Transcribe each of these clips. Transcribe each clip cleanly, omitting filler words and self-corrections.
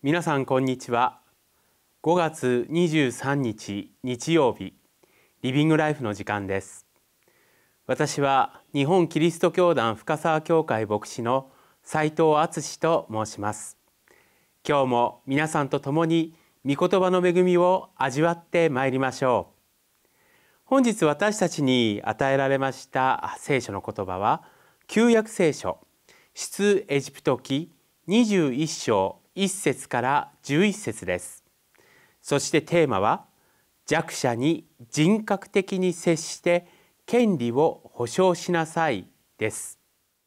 皆さんこんにちは。5月23日日曜日、リビングライフの時間です。私は日本キリスト教団深沢教会牧師の斉藤敦と申します。今日も皆さんと共に御言葉の恵みを味わってまいりましょう。本日私たちに与えられました聖書の言葉は、旧約聖書出エジプト記21章1節から11節です。そしてテーマは、弱者に人格的に接して権利を保障しなさいです。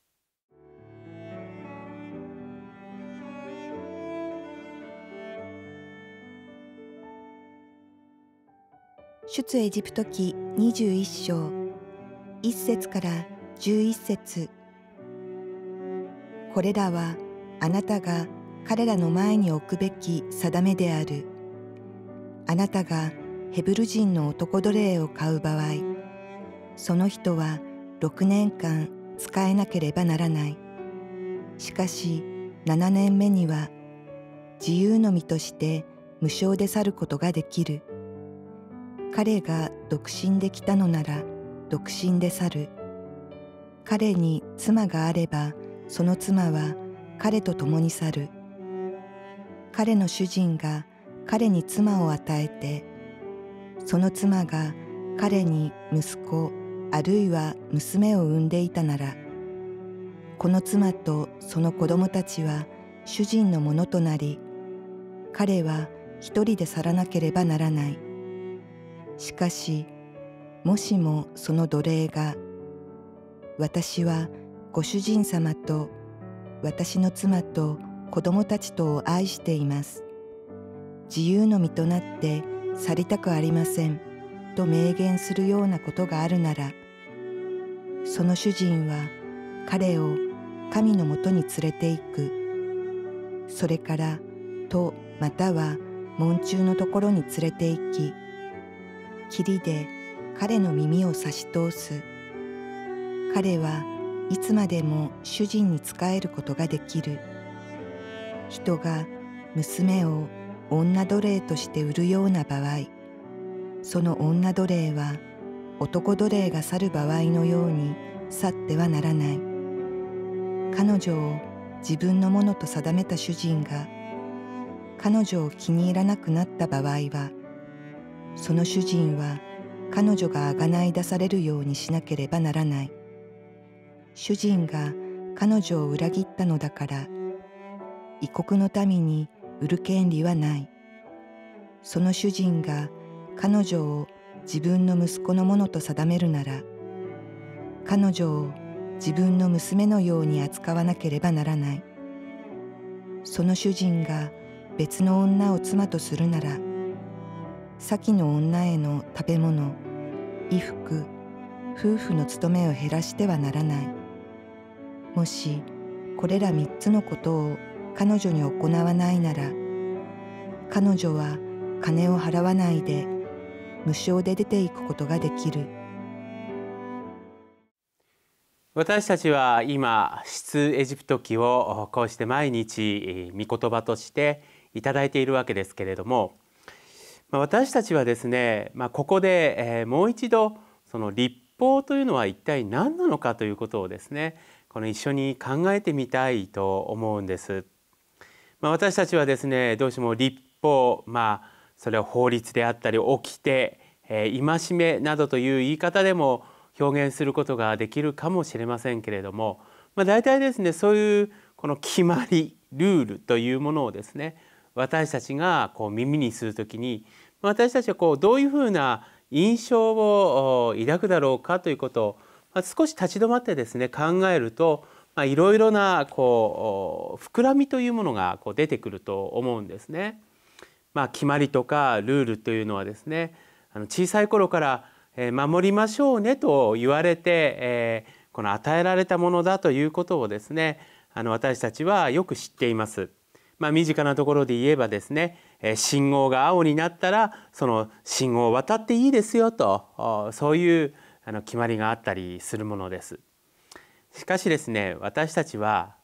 出エジプト記21章1節から11節。これらはあなたが彼らの前に置くべき定めである。あなたがヘブル人の男奴隷を買う場合、その人は6年間使えなければならない。しかし7年目には自由の身として無償で去ることができる。彼が独身で来たのなら独身で去る。彼に妻があればその妻は彼と共に去る。彼の主人が彼に妻を与えて、その妻が彼に息子あるいは娘を産んでいたなら、この妻とその子供たちは主人のものとなり、彼は一人で去らなければならない。しかし、もしもその奴隷が、私はご主人様と私の妻と子供たちとを愛しています。自由の身となって去りたくありませんと明言するようなことがあるなら、その主人は彼を神のもとに連れて行く。それから戸または門中のところに連れて行き、霧で彼の耳を差し通す。彼はいつまでも主人に仕えることができる。人が娘を女奴隷として売るような場合、その女奴隷は男奴隷が去る場合のように去ってはならない。彼女を自分のものと定めた主人が彼女を気に入らなくなった場合は、その主人は彼女があがない出されるようにしなければならない。主人が彼女を裏切ったのだから、異国の民に売る権利はない。その主人が彼女を自分の息子のものと定めるなら、彼女を自分の娘のように扱わなければならない。その主人が別の女を妻とするなら、先の女への食べ物、衣服、夫婦の務めを減らしてはならない。もしこれら3つのことを彼女に行わないなら、彼女は金を払わないで無償で出ていくことができる。 私たちは今出エジプト記をこうして毎日御言葉としていただいているわけですけれども、私たちはですね、ここでもう一度その律法というのは一体何なのかということをですね、この一緒に考えてみたいと思うんです。私たちはですね、どうしても律法、それは法律であったり掟、戒めなどという言い方でも表現することができるかもしれませんけれども、大体ですね、そういうこの決まりルールというものをですね、私たちが耳にするときに、私たちはどういうふうな印象を抱くだろうかということを少し立ち止まってですね考えると、いろいろな膨らみというものが出てくると思うんですね。決まりとかルールというのはですね、小さい頃から守りましょうねと言われて、この与えられたものだということをですね、私たちはよく知っています。身近なところで言えばですね、信号が青になったらその信号を渡っていいですよと、そういう決まりがあったりするものです。しかしですね、私たちは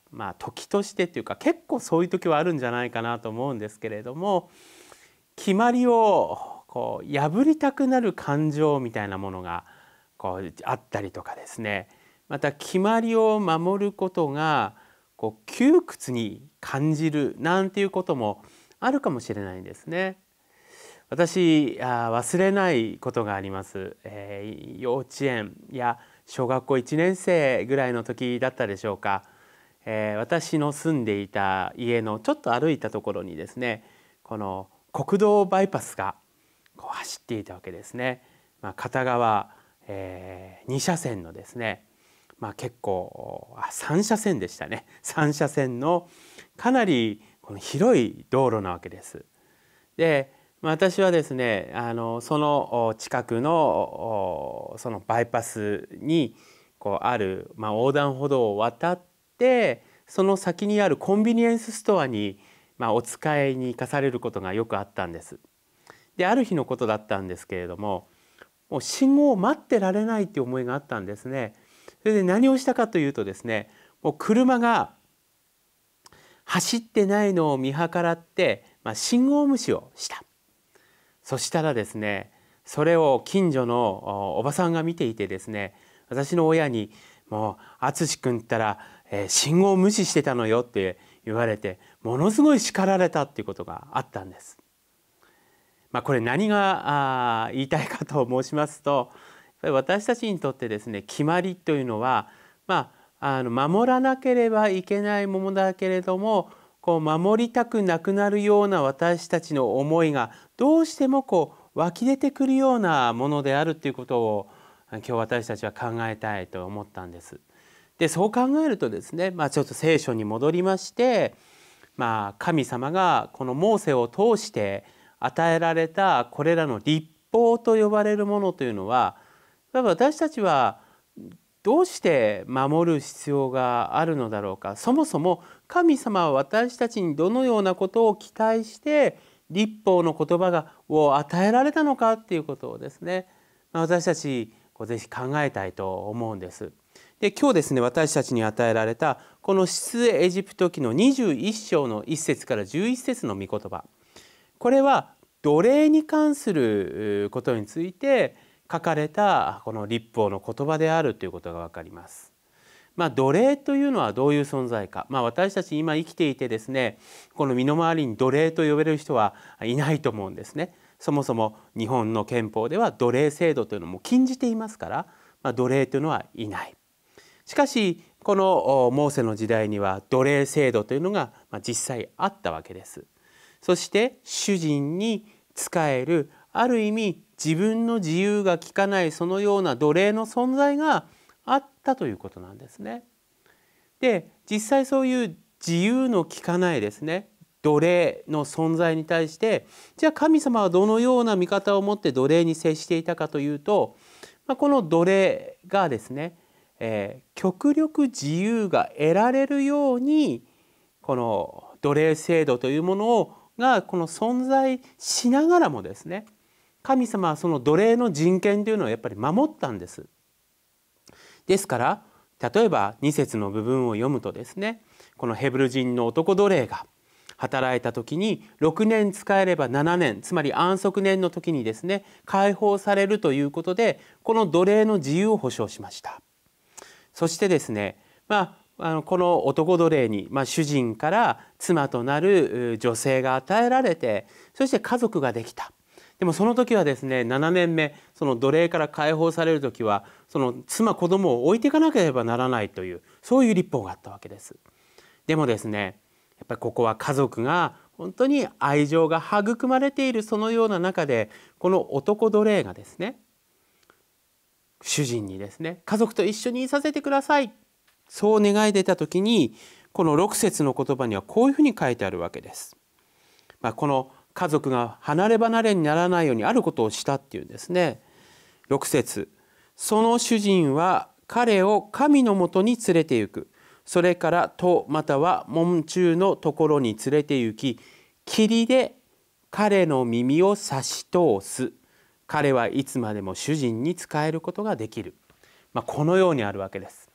時としてっていうか結構そういう時はあるんじゃないかなと思うんですけれども、決まりをこう破りたくなる感情みたいなものがこうあったりとかですね、また決まりを守ることがこう窮屈に感じるなんていうこともあるかもしれないんですね。私忘れないことがあります。幼稚園や小学校1年生ぐらいの時だったでしょうか。私の住んでいた家のちょっと歩いたところにですね、この国道バイパスがこう走っていたわけですね。片側、2車線のですね、結構3車線でしたね。3車線のかなりこの広い道路なわけです。で、私はですねその近くのそのバイパスにこうある、横断歩道を渡ってその先にあるコンビニエンスストアに、お使いに行かされることがよくあったんです。である日のことだったんですけれども、もう信号を待ってられないっていう思いがあったんですね。それで何をしたかというとですね、もう車が走ってないのを見計らって、信号無視をした。そしたらですね、それを近所のおばさんが見ていてですね、私の親に「もう淳君ったら、信号無視してたのよ」って言われて、ものすごい叱られたっていうことがあったんです。これ何が言いたいかと申しますと、私たちにとってですね、決まりというのは、守らなければいけないものだけれども、こう守りたくなくなるような私たちの思いがどうしてもこう湧き出てくるようなものであるということを今日私たちは考えたいと思ったんです。でそう考えるとですね、ちょっと聖書に戻りまして、神様がこのモーセを通して与えられたこれらの律法と呼ばれるものというのは、私たちはどうして守る必要があるのだろうか。そもそも神様は私たちにどのようなことを期待して律法の言葉を与えられたのかっていうことをですね、私たちぜひ考えたいと思うんです。で今日ですね、私たちに与えられたこの出エジプト記の21章の1節から11節の御言葉、これは奴隷に関することについて書かれたこの律法の言葉であるということが分かります。奴隷というのはどういう存在か、私たち今生きていてですね、この身の回りに奴隷と呼べる人はいないと思うんですね。そもそも日本の憲法では奴隷制度というのも禁じていますから、奴隷というのはいない。しかしこのモーセの時代には奴隷制度というのが実際あったわけです。そして主人に仕える、ある意味自分の自由が利かないそのような奴隷の存在があったということなんですね。で実際そういう自由の利かないですね奴隷の存在に対して、じゃあ神様はどのような見方を持って奴隷に接していたかというと、この奴隷がですね、極力自由が得られるようにこの奴隷制度というものがこの存在しながらもですね、神様はその奴隷の人権というのをやっぱり守ったんです。ですから例えば2節の部分を読むとですね、このヘブル人の男奴隷が働いた時に6年使えれば7年、つまり安息年の時にですね解放されるということで、この奴隷の自由を保障しました。そしてですね、この男奴隷に、主人から妻となる女性が与えられて、そして家族ができた。でもその時はですね、7年目その奴隷から解放される時はその妻子供を置いていかなければならないという、そういう律法があったわけです。でもですね、やっぱりここは家族が本当に愛情が育まれているそのような中で、この男奴隷がですね、主人にですね、家族と一緒にいさせてください、そう願い出た時に、この6節の言葉にはこういうふうに書いてあるわけです。この家族が離れ離れにならないようにあることをしたっていうんですね。6節、その主人は彼を神のもとに連れて行く。それから戸または門柱のところに連れて行き、霧で彼の耳を差し通す。彼はいつまでも主人に仕えることができる。このようにあるわけです。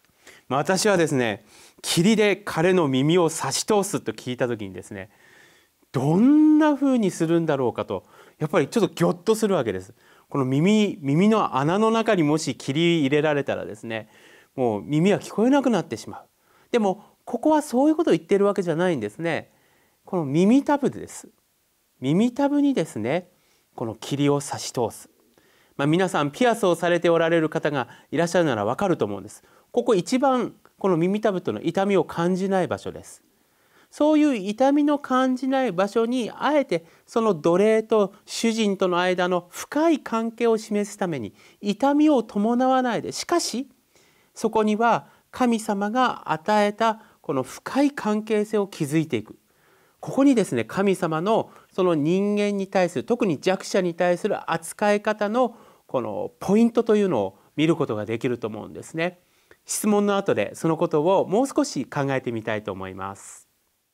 私はですね、霧で彼の耳を差し通すと聞いた時にですね、どんな風にするんだろうかと、やっぱりちょっとギョッとするわけです。この耳の穴の中にもし霧入れられたらですね、もう耳は聞こえなくなってしまう。でもここはそういうことを言っているわけじゃないんですね。この耳たぶです。耳たぶにですね、この霧を差し通す。皆さんピアスをされておられる方がいらっしゃるならわかると思うんです。ここ一番この耳たぶとの痛みを感じない場所です。そういう痛みの感じない場所にあえてその奴隷と主人との間の深い関係を示すために痛みを伴わないで、しかしそこには神様が与えたこの深い関係性を築いていく。ここにですね、神様のその人間に対する、特に弱者に対する扱い方のこのポイントというのを見ることができると思うんですね。質問の後でそのことをもう少し考えてみたいと思います。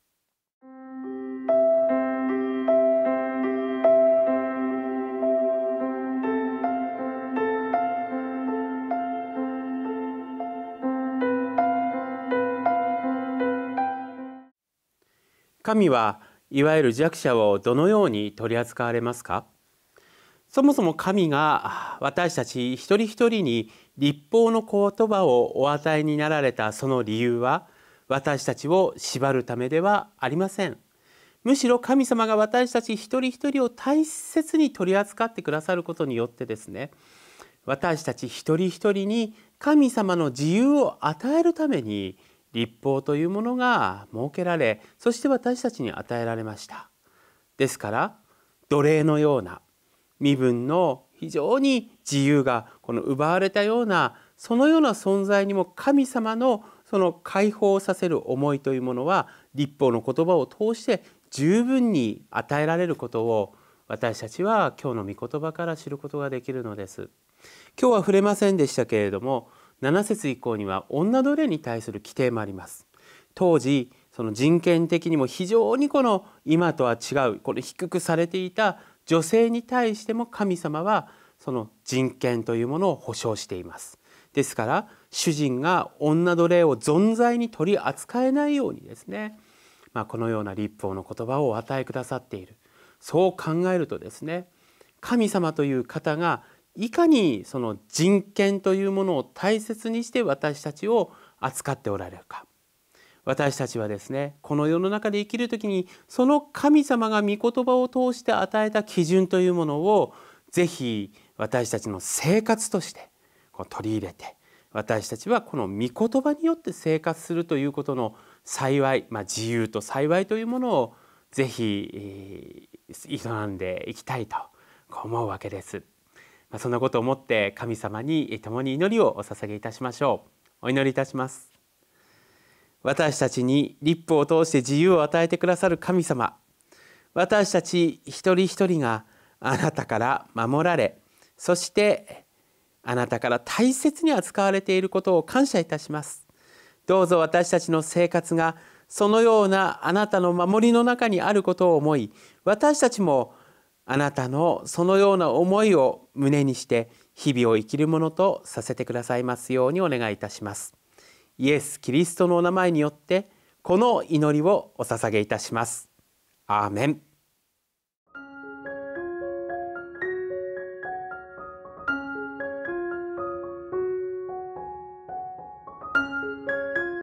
神はいわゆる弱者をどのように取り扱われますか？そもそも神が私たち一人一人に律法の言葉をお与えになられたその理由は、私たちを縛るためではありません。むしろ神様が私たち一人一人を大切に取り扱ってくださることによってですね、私たち一人一人に神様の自由を与えるために律法というものが設けられ、そして私たちに与えられました。ですから奴隷のような身分の非常に自由が奪われたような、そのような存在にも神様のその解放させる思いというものは律法の言葉を通して十分に与えられることを、私たちは今日の御言葉から知ることができるのです。今日は触れませんでしたけれども、7節以降には女奴隷に対する規定もあります。当時その人権的にも非常に今とは違う低くされていた女性に対しても神様はその人権というものを保障しています。ですから主人が女奴隷を存在に取り扱えないようにですね、このような律法の言葉をお与えくださっている。そう考えるとですね、神様という方がいかにその人権というものを大切にして私たちを扱っておられるか。私たちはですね、この世の中で生きるときにその神様が御言葉を通して与えた基準というものをぜひ私たちの生活として取り入れて、私たちはこの御言葉によって生活するということの幸い、自由と幸いというものをぜひ営んでいきたいと思うわけです。そんなことを思って神様に共に祈りをお捧げいたしましょう。お祈りいたします。私たちに律法を通して自由を与えてくださる神様、私たち一人一人があなたから守られ、そしてあなたから大切に扱われていることを感謝いたします。どうぞ私たちの生活がそのようなあなたの守りの中にあることを思い、私たちもあなたのそのような思いを胸にして日々を生きるものとさせてくださいますようにお願いいたします。イエス・キリストのお名前によってこの祈りをお捧げいたします。アーメン。